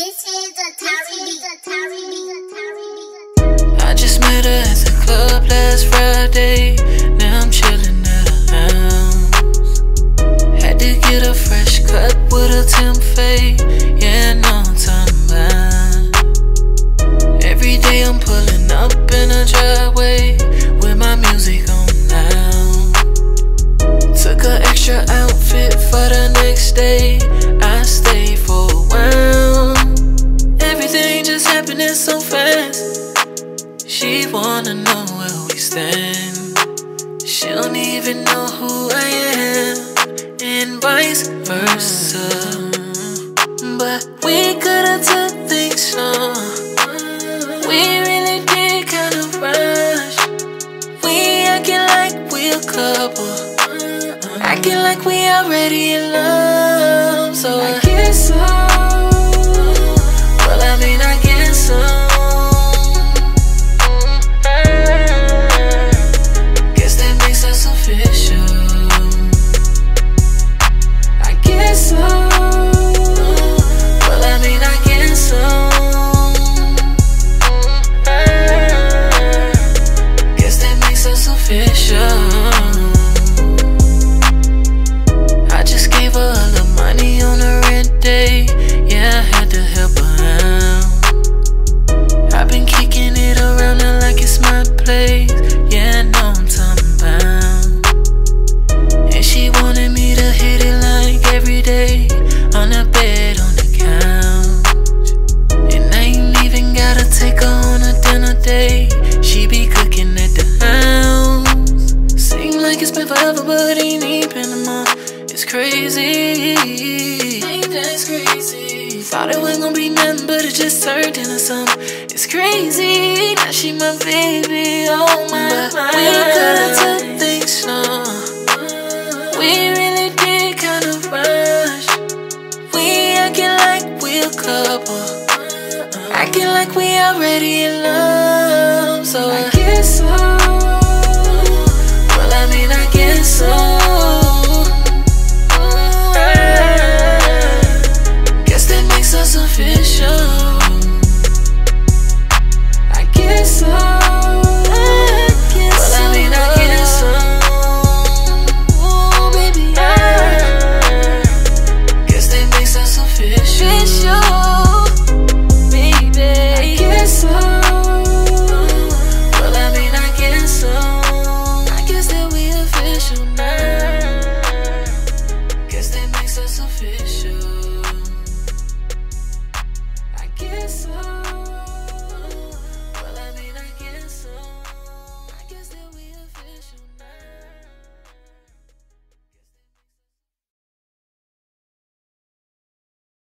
This is a Atari. I just met her at the club last Friday. Now I'm chillin' at her house. Had to get a fresh cut with a temp fade. Yeah, no time back. Every day I'm pulling up in a driveway with my music on loud. Took an extra outfit for the next day. I stayed for a while. Everything just happening so fast. She wanna know where we stand. She don't even know who I am, and vice versa. But we could've took things slow. We really did kind of rush. We acting like we a couple, acting like we already in love. So I guess so. Well, I mean, I guess so. Guess that makes us official. I guess so. Well, I mean, I guess so. Guess that makes us official. I just gave her all the money on a rent day. Yeah, I had to help her out. I've been kicking it around her like it's my place. Yeah, I know I'm time bound. And she wanted me to hit it like every day, on the bed, on the couch. And I ain't even gotta take her on a dinner date. She be cooking at the house. Seem like it's been forever, but ain't even a month. It's crazy. Ain't that crazy? Thought it wasn't gonna be nothing, but it just turned into something. It's crazy. Now she my baby. Oh my. But we could've took things slow. We really did kind of rush. We acting like we a couple, acting like we already in love. So I guess so. Well, I mean, I guess so. Guess that makes us official.